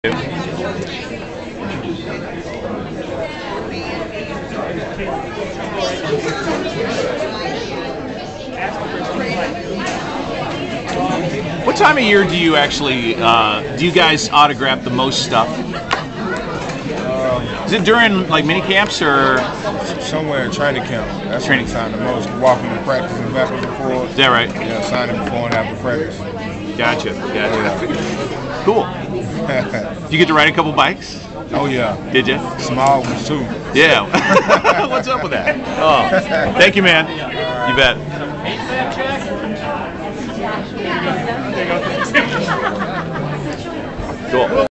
What time of year do you actually, do you guys autograph the most stuff? Is it during like mini camps or? Somewhere in training camp. That's when we sign the most. Walking to practice and backwards and forwards. Is that right? Yeah, signing before and after practice. Gotcha. Yeah. Cool. Did you get to ride a couple bikes? Oh yeah. Did you? Small ones too. Yeah. What's up with that? Oh, thank you, man. You bet. Cool.